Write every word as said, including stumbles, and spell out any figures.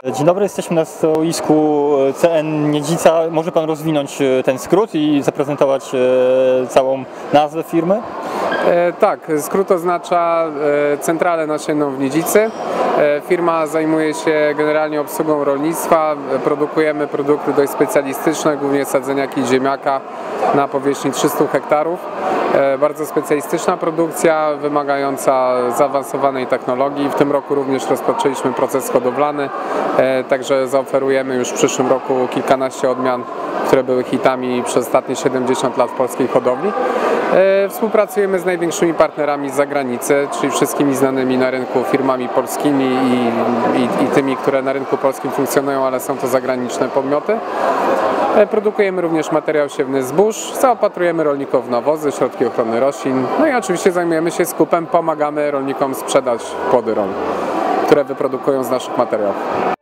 Dzień dobry, jesteśmy na stoisku C N Niedzica. Może Pan rozwinąć ten skrót i zaprezentować całą nazwę firmy? E, tak, skrót oznacza e, centralę nasienną w Niedzicy. E, firma zajmuje się generalnie obsługą rolnictwa. Produkujemy produkty dość specjalistyczne, głównie sadzeniaki ziemniaka na powierzchni trzystu hektarów. E, bardzo specjalistyczna produkcja, wymagająca zaawansowanej technologii. W tym roku również rozpoczęliśmy proces hodowlany, e, także zaoferujemy już w przyszłym roku kilkanaście odmian, które były hitami przez ostatnie siedemdziesiąt lat w polskiej hodowli. E, współpracujemy z największymi partnerami z zagranicy, czyli wszystkimi znanymi na rynku firmami polskimi i, i, i tymi, które na rynku polskim funkcjonują, ale są to zagraniczne podmioty. E, produkujemy również materiał siewny zbóż, zaopatrujemy rolników w nawozy, środki ochrony roślin, no i oczywiście zajmujemy się skupem, pomagamy rolnikom sprzedać płody rolne, które wyprodukują z naszych materiałów.